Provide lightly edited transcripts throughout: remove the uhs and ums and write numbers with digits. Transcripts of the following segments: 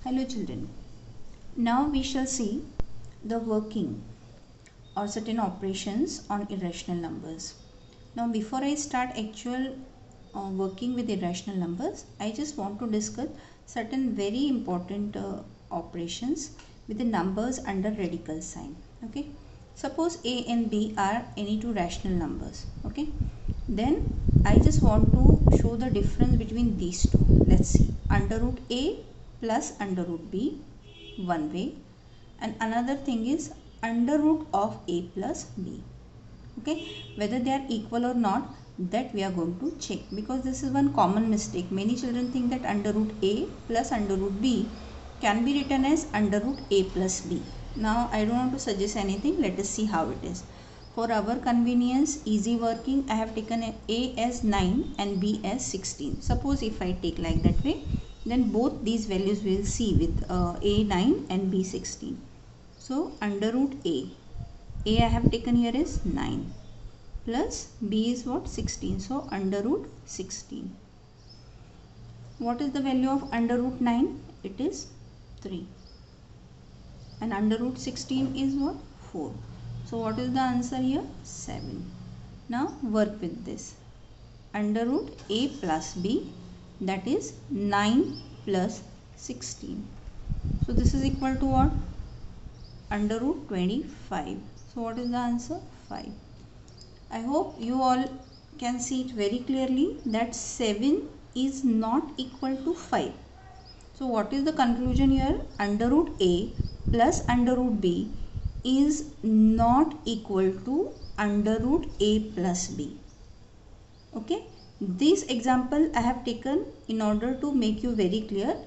Hello children. Now we shall see the working or certain operations on irrational numbers. Now before I start actual working with irrational numbers, I just want to discuss certain very important operations with the numbers under radical sign. Okay. Suppose A and B are any two rational numbers. Okay. Then I just want to show the difference between these two. Let's see. Under root A plus under root B, one way, and another thing is under root of A plus B. Okay, whether they are equal or not, that we are going to check, because this is one common mistake. Many children think that under root A plus under root B can be written as under root A plus B. Now I don't want to suggest anything. Let us see how it is. For our convenience, easy working, I have taken A as 9 and B as 16. Suppose if I take like that way, then both these values will see with A 9 and B 16. So under root A I have taken here is 9 plus B is what? 16. So under root 16. What is the value of under root 9? It is 3. And under root 16 is what? 4. So what is the answer here? 7. Now work with this. Under root A plus B, that is 9 plus 16. So this is equal to what? Under root 25. So what is the answer? 5. I hope you all can see it very clearly that 7 is not equal to 5. So what is the conclusion here? Under root A plus under root B is not equal to under root A plus B. Okay. This example I have taken in order to make you very clear.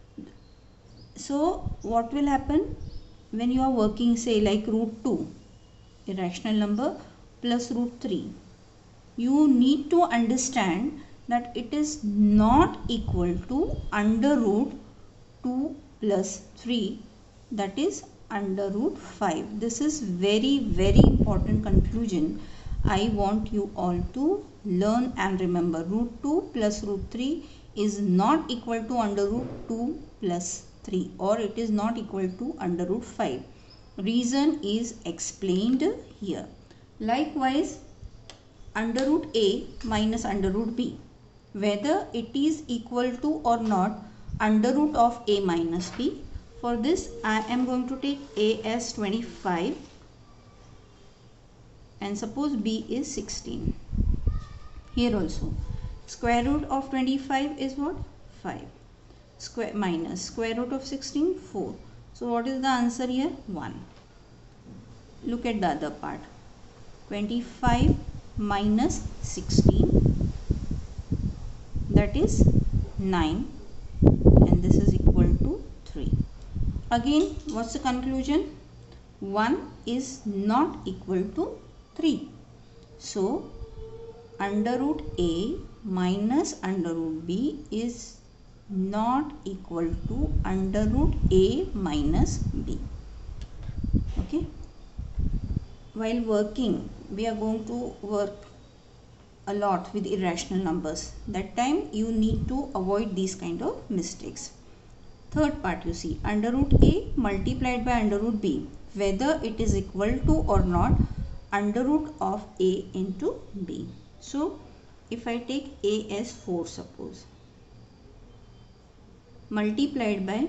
So what will happen when you are working, say like root 2, irrational number, plus root 3? You need to understand that it is not equal to under root 2 plus 3, that is under root 5. This is very important conclusion. I want you all to learn and remember. Root 2 plus root 3 is not equal to under root 2 plus 3, or it is not equal to under root 5. Reason is explained here. Likewise, under root A minus under root B, whether it is equal to or not under root of A minus B. For this I am going to take A as 25 and suppose B is 16. Here also square root of 25 is what? 5. Square minus square root of 16, 4. So what is the answer here? 1. Look at the other part. 25 minus 16, that is 9, and this is equal to 3. Again, what's the conclusion? 1 is not equal to 3. So under root A minus under root B is not equal to under root A minus B. Okay. While working, we are going to work a lot with irrational numbers. That time you need to avoid these kind of mistakes. Third part, you see, under root A multiplied by under root B, whether it is equal to or not under root of A into B. So if I take A as 4, suppose, multiplied by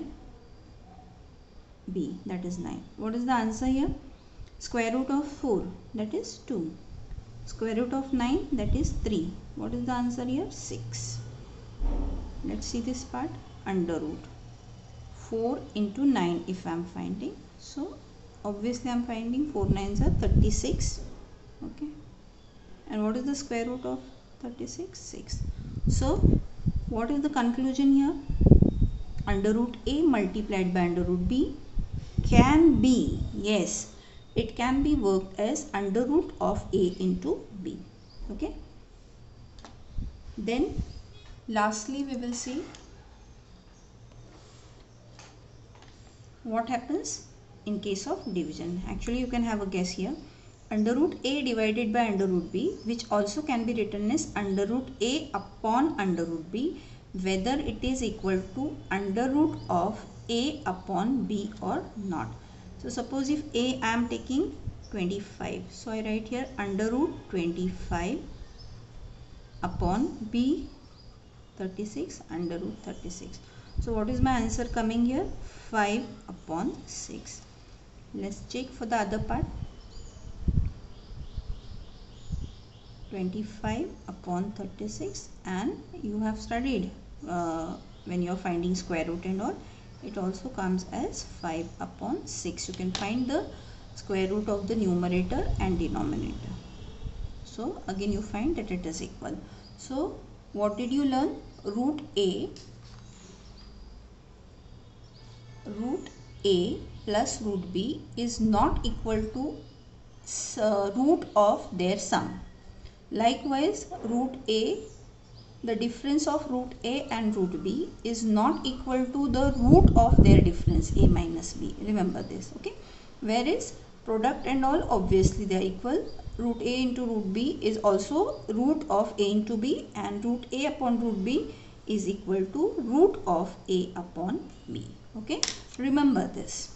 B, that is 9. What is the answer here? Square root of 4, that is 2. Square root of 9, that is 3. What is the answer here? 6. Let's see this part. Under root 4 into 9 if I am finding. So obviously I am finding 4 9s are 36. Okay. And what is the square root of 36? 6. So what is the conclusion here? Under root A multiplied by under root B can be, yes, it can be worked as under root of A into B. Okay. Then lastly we will see what happens in case of division. Actually you can have a guess here. Under root A divided by under root B, which also can be written as under root A upon under root B, whether it is equal to under root of A upon B or not. So suppose if A I am taking 25. So I write here under root 25 upon B 36 under root 36. So what is my answer coming here? 5 upon 6. Let's check for the other part. 25 upon 36, and you have studied when you are finding square root and all, it also comes as 5 upon 6. You can find the square root of the numerator and denominator. So again you find that it is equal. So what did you learn? Root A plus root B is not equal to root of their sum. Likewise, root A, the difference of root A and root B is not equal to the root of their difference, A minus B. Remember this, okay? Whereas product and all, obviously they are equal. Root A into root B is also root of A into B, and root A upon root B is equal to root of A upon B. Okay, remember this.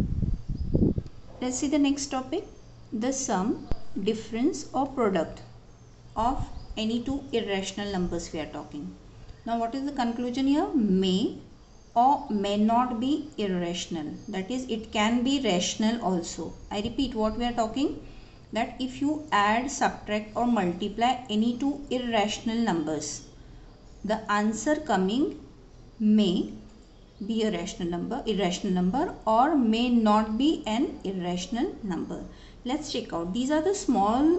Let's see the next topic. The sum, difference or product of any two irrational numbers we are talking. Now what is the conclusion here? May or may not be irrational. That is, it can be rational also. I repeat what we are talking, that if you add, subtract or multiply any two irrational numbers, the answer coming may be a irrational number or may not be an irrational number. Let's check out. These are the small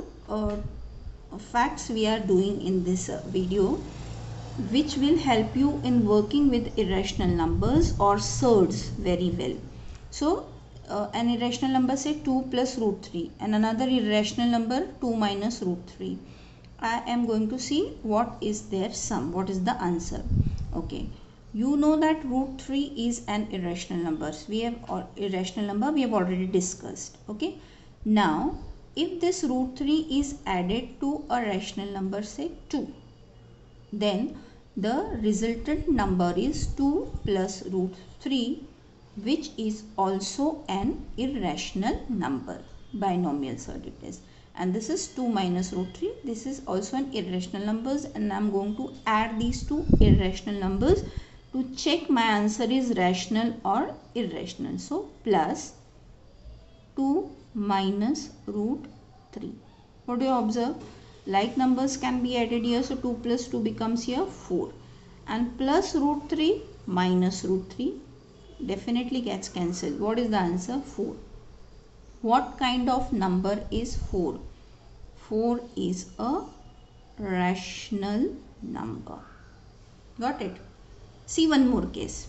facts we are doing in this video, which will help you in working with irrational numbers or surds very well. So an irrational number, say 2 plus root 3, and another irrational number 2 minus root 3. I am going to see what is their sum, what is the answer. Okay, you know that root 3 is an irrational number. We have already discussed. Okay, now if this root 3 is added to a rational number, say 2, then the resultant number is 2 plus root 3, which is also an irrational number. Binomial surd it is. And this is 2 minus root 3. This is also an irrational numbers, and I am going to add these two irrational numbers to check my answer is rational or irrational. So plus 2 minus root 3. What do you observe? Like numbers can be added here. So 2 plus 2 becomes here 4. And plus root 3 minus root 3 definitely gets cancelled. What is the answer? 4. What kind of number is 4? 4 is a rational number. Got it? See one more case.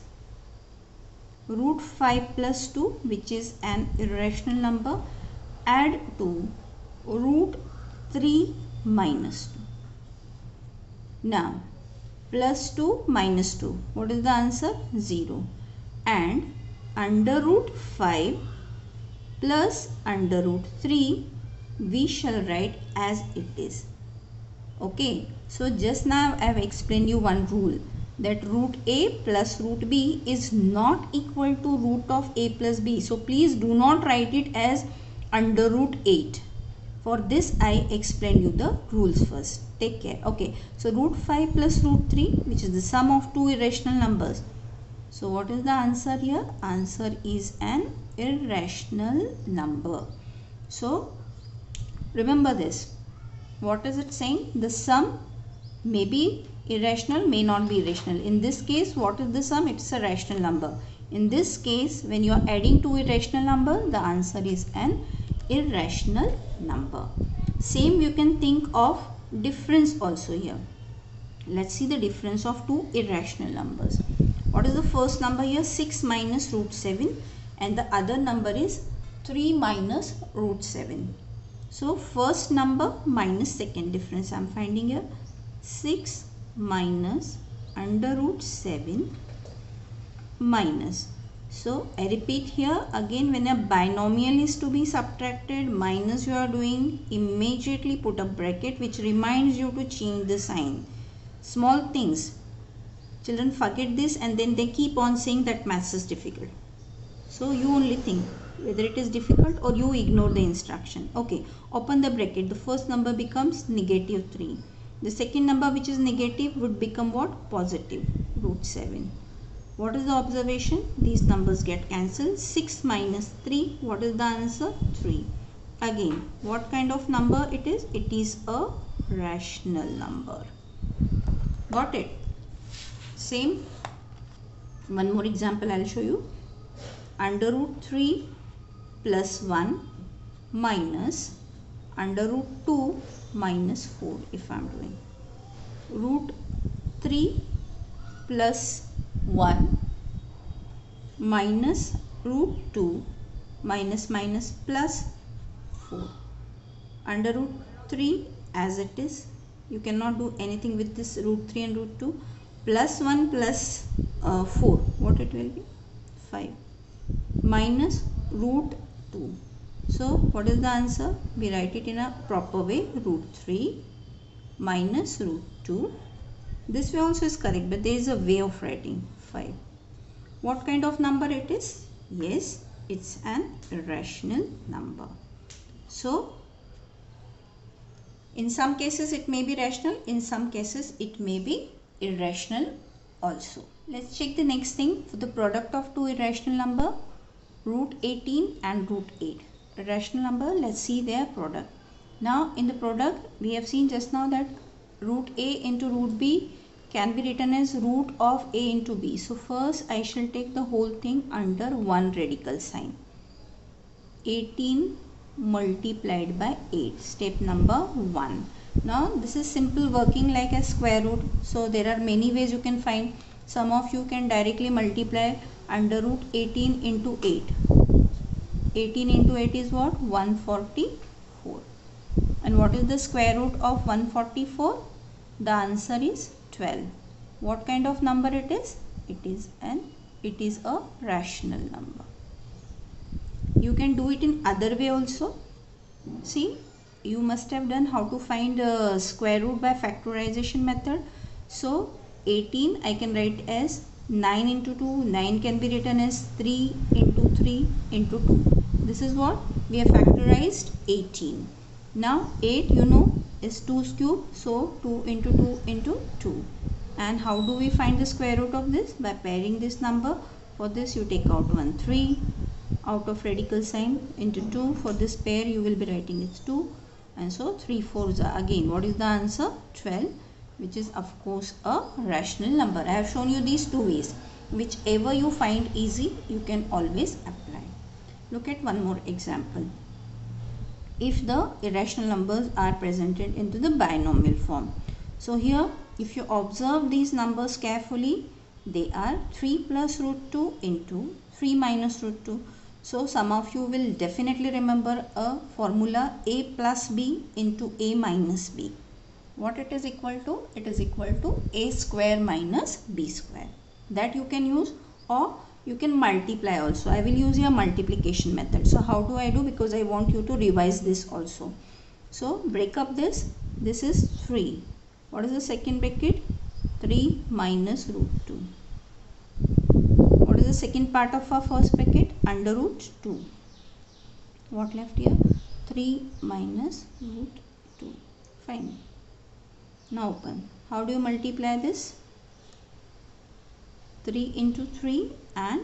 Root 5 plus 2, which is an irrational number, add to root 3 minus 2. Now plus 2 minus 2. What is the answer? 0. And under root 5 plus under root 3 we shall write as it is. Okay, so just now I have explained you one rule, that root A plus root B is not equal to root of A plus B. So please do not write it as under root 8. For this I explained you the rules first. Take care. Okay, so root 5 plus root 3, which is the sum of two irrational numbers. So what is the answer here? Answer is an irrational number. So remember this. What is it saying? The sum may be irrational, may not be irrational. In this case, what is the sum? It's a rational number. In this case, when you are adding two irrational number, the answer is an irrational number. Same you can think of difference also here. Let's see the difference of two irrational numbers. What is the first number here? 6 minus root 7, and the other number is 3 minus root 7. So first number minus second difference I am finding here. 6 minus under root 7 minus. So I repeat here again, when a binomial is to be subtracted, minus you are doing, immediately put a bracket which reminds you to change the sign. Small things. Children forget this and then they keep on saying that maths is difficult. So you only think whether it is difficult or you ignore the instruction. Okay, open the bracket. The first number becomes negative 3. The second number, which is negative, would become what? Positive, root 7. What is the observation? These numbers get cancelled. 6 minus 3. What is the answer? 3. Again, what kind of number it is? It is a rational number. Got it? Same. One more example I will show you. Under root 3 plus 1 minus under root 2 minus 4 if I am doing. Root 3 plus 1 minus root 2 minus plus 4. Under root 3 as it is. You cannot do anything with this root 3 and root 2. Plus 1 plus 4. What it will be? 5. Minus root 2. So what is the answer? We write it in a proper way. Root 3 minus root 2. This way also is correct, but there is a way of writing 5. What kind of number it is? Yes, it's an irrational number. So in some cases it may be rational, in some cases it may be irrational also. Let's check the next thing. For the product of two irrational number, root 18 and root 8. Irrational number, let's see their product. Now in the product we have seen just now that root a into root b can be written as root of a into b. So first I shall take the whole thing under one radical sign. 18 multiplied by 8, step number 1. Now this is simple working like a square root. So there are many ways you can find. Some of you can directly multiply under root 18 into 8. 18 into 8 is what? 144. And what is the square root of 144? The answer is 12. What kind of number it is? It is a rational number. You can do it in other way also. See, you must have done how to find a square root by factorization method. So 18 I can write as 9 into 2. 9 can be written as 3 into 3 into 2. This is what we have factorized 18. Now 8 you know is 2's cube. So 2 into 2 into 2. And how do we find the square root of this? By pairing this number. For this you take out 1 3 out of radical sign into 2. For this pair you will be writing it's 2. And so 3 4s are again. What is the answer? 12, which is of course a rational number. I have shown you these two ways. Whichever you find easy, you can always apply. Look at one more example. If the irrational numbers are presented into the binomial form. So here, if you observe these numbers carefully, they are 3 plus root 2 into 3 minus root 2. So some of you will definitely remember a formula a plus b into a minus b. What it is equal to? It is equal to a square minus b square. That you can use, or you can multiply also. I will use your multiplication method. So how do I do? Because I want you to revise this also. So break up this. This is 3. What is the second bracket? 3 minus root 2. What is the second part of our first bracket? Under root 2. What left here? 3 minus root 2. Fine. Now open. How do you multiply this? 3 into 3 and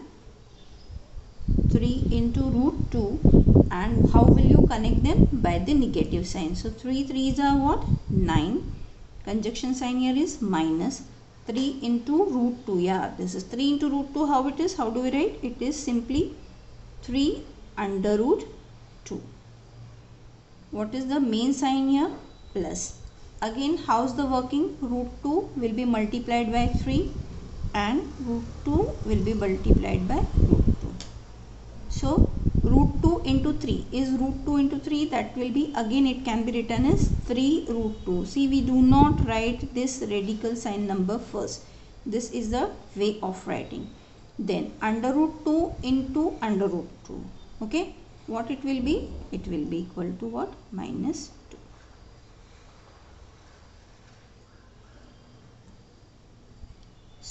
3 into root 2. And how will you connect them? By the negative sign. So 3 3s are what? 9. Conjunction sign here is minus. 3 into root 2. Yeah, this is 3 into root 2. How it is? How do we write? It is simply 3 under root 2. What is the main sign here? Plus. Again, how's the working? Root 2 will be multiplied by 3 and root 2 will be multiplied by root 2. So root 2 into 3 is root 2 into 3. That will be, again it can be written as 3 root 2. See, we do not write this radical sign number first. This is the way of writing. Then under root 2 into under root 2. Okay. What it will be? It will be equal to what? Minus 2.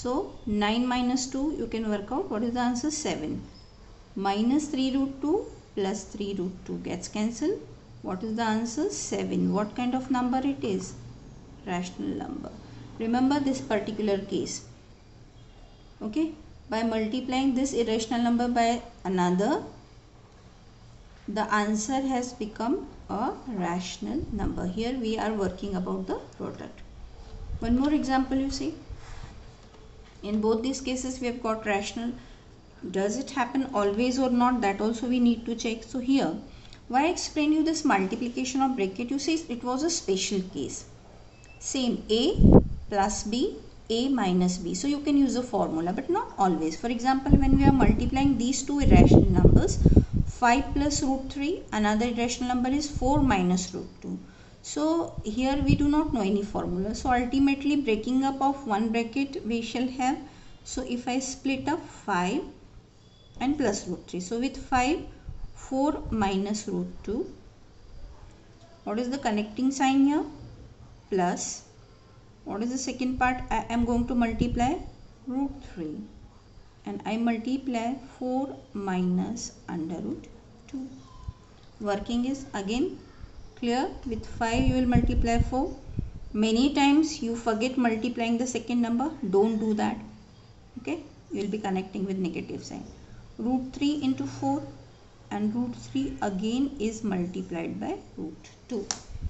So 9 minus 2, you can work out what is the answer. 7. Minus 3 root 2 plus 3 root 2 gets cancelled. What is the answer? 7. What kind of number it is? Rational number. Remember this particular case. Okay. By multiplying this irrational number by another, the answer has become a rational number. Here we are working about the product. One more example you see. In both these cases we have got rational. Does it happen always or not? That also we need to check. So here, why I explain you this multiplication of bracket? You see, it was a special case. Same, A plus B, A minus B. So you can use a formula, but not always. For example, when we are multiplying these two irrational numbers, 5 plus root 3, another irrational number is 4 minus root 2. So here we do not know any formula. So ultimately breaking up of one bracket we shall have. So if I split up 5 and plus root 3. So with 5, 4 minus root 2. What is the connecting sign here? Plus. What is the second part? I am going to multiply root 3. And I multiply 4 minus under root 2. Working is again clear. With 5 you will multiply 4. Many times you forget multiplying the second number. Don't do that. Okay. You will be connecting with negative sign. Root 3 into 4 and root 3 again is multiplied by root 2.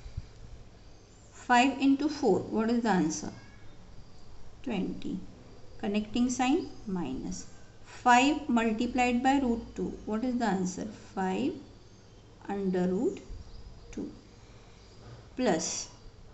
5 into 4. What is the answer? 20. Connecting sign minus. 5 multiplied by root 2. What is the answer? 5 under root 2. Plus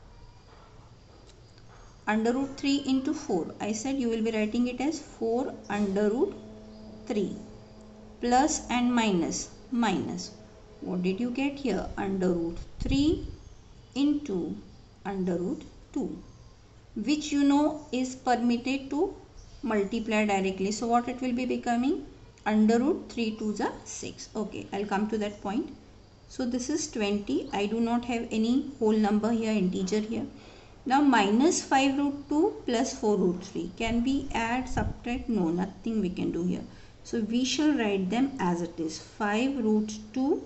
under root 3 into 4. I said you will be writing it as 4 under root 3. Plus and minus. Minus. What did you get here? Under root 3 into under root 2. Which you know is permitted to multiply directly. So what it will be becoming? Under root 3 2s are 6. Okay, I'll come to that point. So this is 20. I do not have any whole number here, integer here. Now minus 5 root 2 plus 4 root 3. Can we add, subtract? No, nothing we can do here. So we shall write them as it is. 5 root 2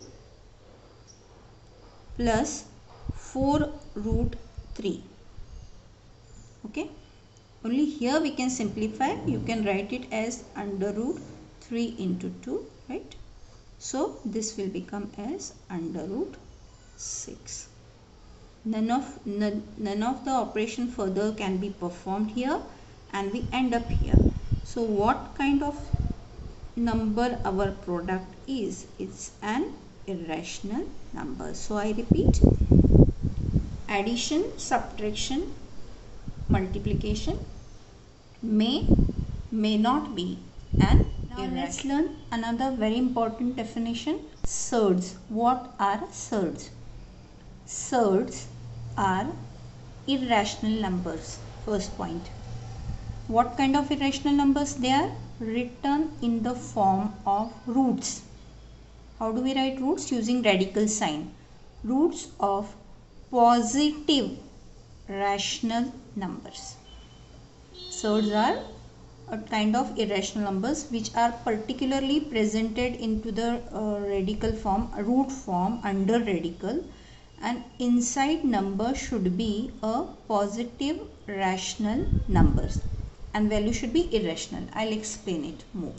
plus 4 root 3. Okay. Only here we can simplify. You can write it as under root 3 into 2. Right. So this will become as under root 6. None of the operation further can be performed here, and we end up here. So what kind of number our product is? It's an irrational number. So I repeat, addition, subtraction, multiplication may not be an irrational. Now let's learn another very important definition. Surds. What are surds? Surds are irrational numbers. First point. What kind of irrational numbers they are? Written in the form of roots. How do we write roots? Using radical sign. Roots of positive rational numbers. Surds are a kind of irrational numbers which are particularly presented into the radical form, root form under radical, and inside number should be a positive rational numbers and value should be irrational. I'll explain it more.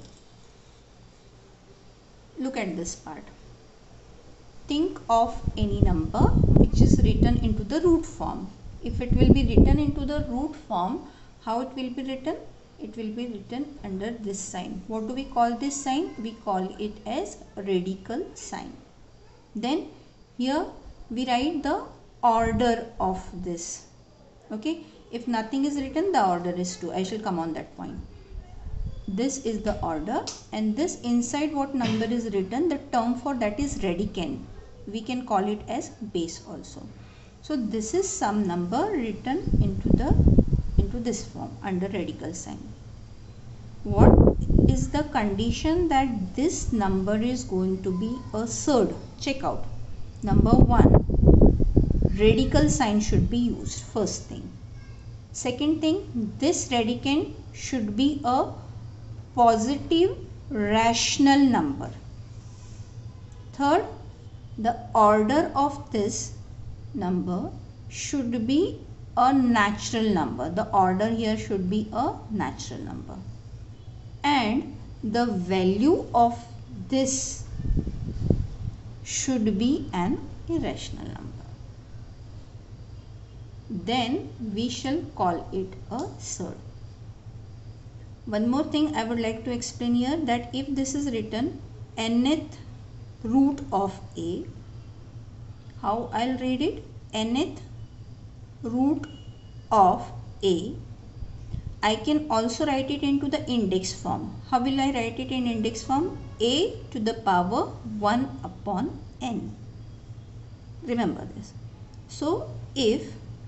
Look at this part. Think of any number which is written into the root form. If it will be written into the root form, how it will be written? It will be written under this sign. What do we call this sign? We call it as radical sign. Then here we write the order of this. Okay. If nothing is written, the order is 2. I shall come on that point. This is the order, and this inside what number is written, the term for that is radicand. We can call it as base also. So this is some number written into this form under radical sign. What is the condition that this number is going to be a surd? Check out. Number 1, radical sign should be used. First thing. Second thing, this radicand should be a positive rational number. Third, the order of this number should be a natural number. The order here should be a natural number. And the value of this should be an irrational number. Then we shall call it a surd. One more thing I would like to explain here, that if this is written nth root of a, how I'll read it? Nth root of a. I can also write it into the index form. How will I write it in index form? A to the power 1 upon n. Remember this. So if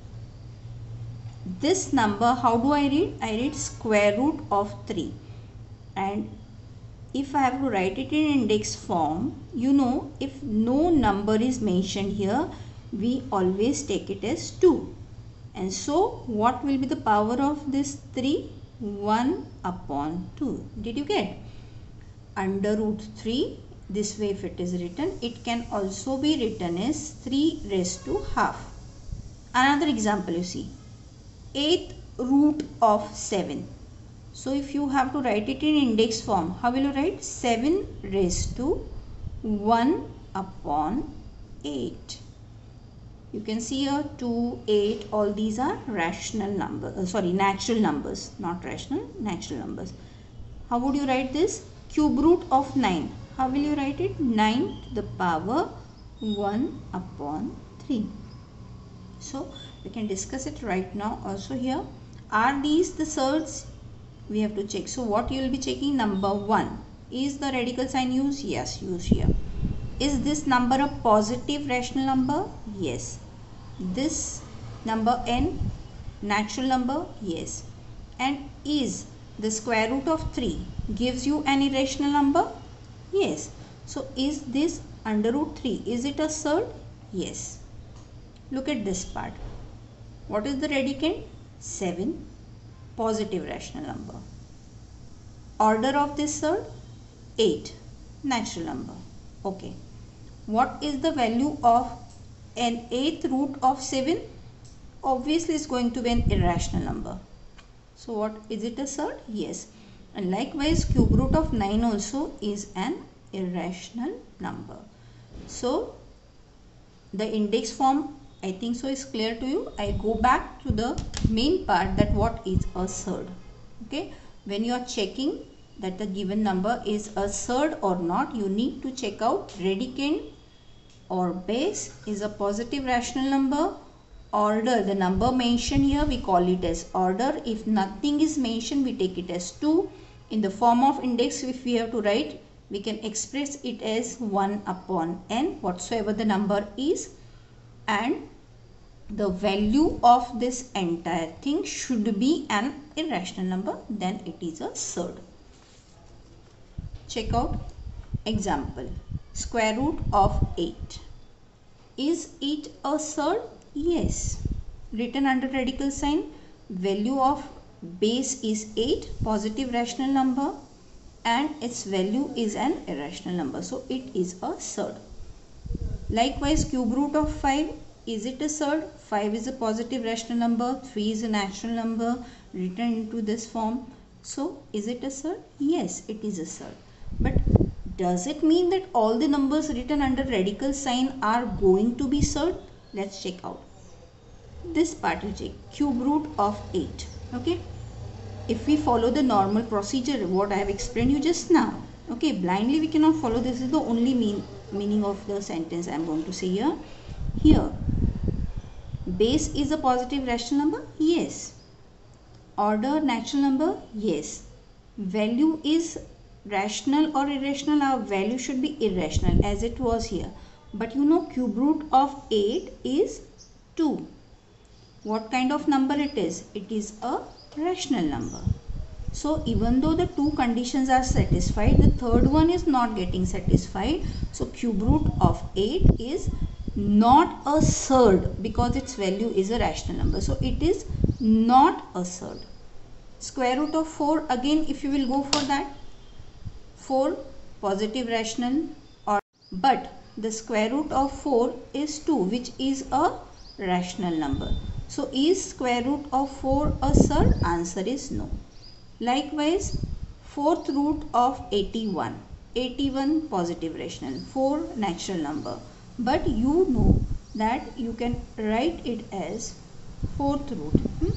this number, how do I read? I read square root of 3. And if I have to write it in index form, you know, if no number is mentioned here, we always take it as 2. And so what will be the power of this 3? 1 upon 2. Did you get? Under root 3, this way if it is written, it can also be written as 3 raised to half. Another example you see. 8th root of 7. So if you have to write it in index form, how will you write? 7 raised to 1 upon 8. You can see here 2, 8, all these are rational numbers, natural numbers, not rational, natural numbers. How would you write this? Cube root of 9. How will you write it? 9 to the power 1 upon 3. So we can discuss it right now also here. Are these the surds? We have to check. So what you will be checking? Number 1. Is the radical sign used? Yes, used here. Is this number a positive rational number? Yes. This number n natural number? Yes. And is the square root of 3 gives you an irrational number? Yes. So is this under root 3? Is it a surd? Yes. Look at this part. What is the radicand? 7. Positive rational number. Order of this surd? 8. Natural number. Okay. What is the value of an 8th root of 7? Obviously it's going to be an irrational number. So what is it, a surd? Yes. And likewise cube root of 9 also is an irrational number. So the index form, I think so, is clear to you. I go back to the main part, that what is a surd. Okay. When you are checking that the given number is a surd or not, you need to check out radicand or base is a positive rational number. Order, the number mentioned here, we call it as order. If nothing is mentioned, we take it as 2. In the form of index, if we have to write, we can express it as 1 upon n, whatsoever the number is. And the value of this entire thing should be an irrational number, then it is a surd. Check out example. Square root of 8. Is it a surd? Yes. Written under radical sign. Value of base is 8, positive rational number, and its value is an irrational number. So it is a surd. Likewise cube root of 5. Is it a surd? 5 is a positive rational number, 3 is a natural number, written into this form. So is it a surd? Yes, it is a surd. But does it mean that all the numbers written under radical sign are going to be surd? Let's check out. This part you check. Cube root of 8. Okay. If we follow the normal procedure, what I have explained you just now. Okay. Blindly we cannot follow. This is the only meaning of the sentence I am going to say here. Here. Base is a positive rational number? Yes. Order natural number? Yes. Value is rational or irrational? Our value should be irrational as it was here. But you know cube root of 8 is 2. What kind of number it is? It is a rational number. So even though the two conditions are satisfied, the third one is not getting satisfied. So cube root of 8 is not a surd because its value is a rational number. So it is not a surd. Square root of 4, again if you will go for that, 4 positive rational, or but the square root of 4 is 2, which is a rational number. So is square root of 4 a surd? Answer is no. Likewise, fourth root of 81, 81 positive rational, 4 natural number, but you know that you can write it as fourth root.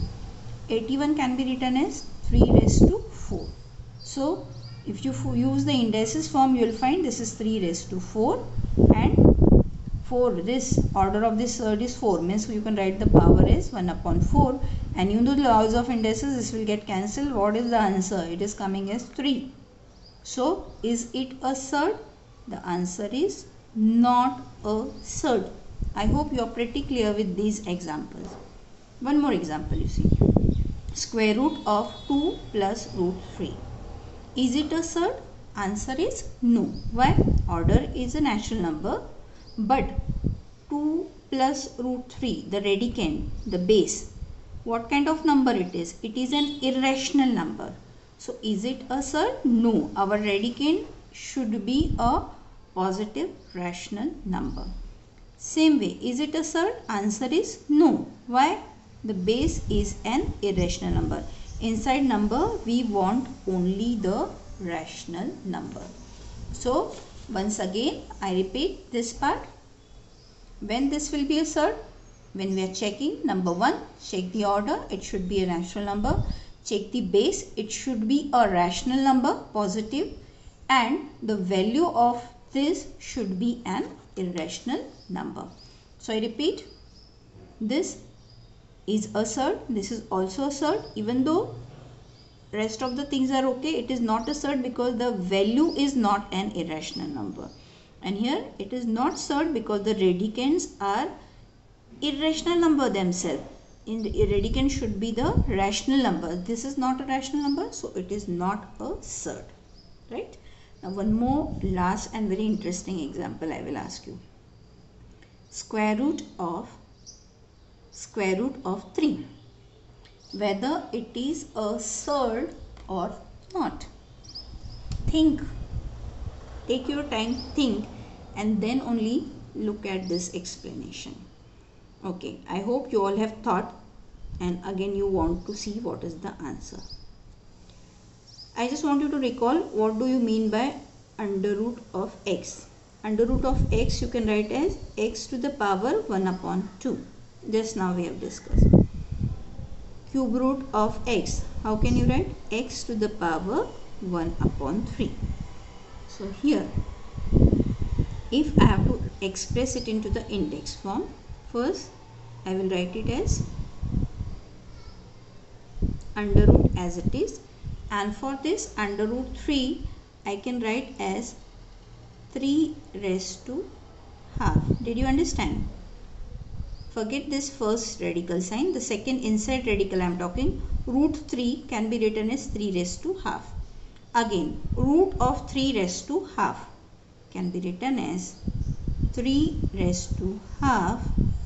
81 can be written as 3 raised to 4. So if you use the indices form, you will find this is 3 raised to 4, and 4, this order of this surd is 4, means you can write the power as 1 upon 4, and you know the laws of indices, this will get cancelled. What is the answer? It is coming as 3. So is it a surd? The answer is not a surd. I hope you are pretty clear with these examples. One more example, you see. Square root of 2 plus root 3. Is it a surd? Answer is no. Why? Order is a natural number, but 2 plus root 3, the radicand, the base, what kind of number it is? It is an irrational number. So is it a surd? No. Our radicand should be a positive rational number. Same way, is it a surd? Answer is no. Why? The base is an irrational number. Inside number, we want only the rational number. So once again, I repeat this part. When this will be a surd? When we are checking, number 1, check the order, it should be a natural number. Check the base, it should be a rational number, positive, and the value of this should be an irrational number. So I repeat, this is a surd, this is also a surd. Even though rest of the things are okay, it is not a surd because the value is not an irrational number. And here it is not surd because the radicands are irrational number themselves. In the radicand should be the rational number. This is not a rational number, so it is not a surd. Right? Now one more last and very interesting example I will ask you. Square root of 3. Whether it is a surd or not. Think. Take your time, think, and then only look at this explanation. Okay, I hope you all have thought, and again you want to see what is the answer. I just want you to recall, what do you mean by under root of x? Under root of x you can write as x to the power 1 upon 2. Just now we have discussed. Cube root of x, how can you write? X to the power 1 upon 3. So here, if I have to express it into the index form, first I will write it as under root as it is, and for this under root 3 I can write as 3 raised to half. Did you understand? Forget this first radical sign, the second inside radical I am talking. Root 3 can be written as 3 raised to half. Again, root of 3 raised to half can be written as 3 raised to half,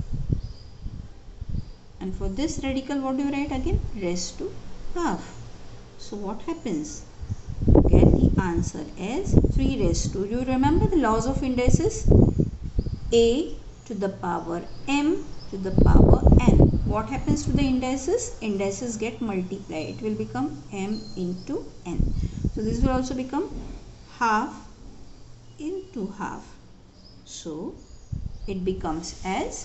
and for this radical what do you write again? Raised to half. So what happens? Get the answer as 3 raised to, you remember the laws of indices? A to the power m to the power n. What happens to the indices? Indices get multiplied. It will become m into n. So this will also become half into half. So it becomes as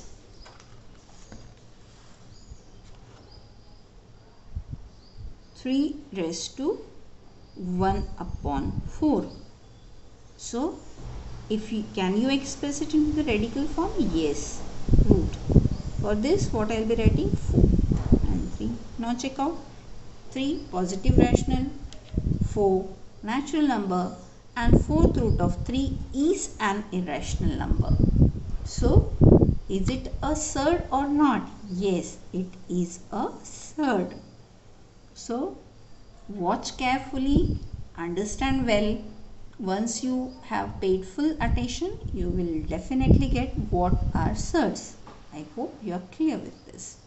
3 raised to 1 upon 4. So if you can you express it into the radical form? Yes. Root. For this what I will be writing? 4 and 3. Now check out. 3 positive rational, 4 natural number, and fourth root of 3 is an irrational number. So is it a surd or not? Yes, it is a surd. So watch carefully, understand well. Once you have paid full attention, you will definitely get what are surds. I hope you are clear with this.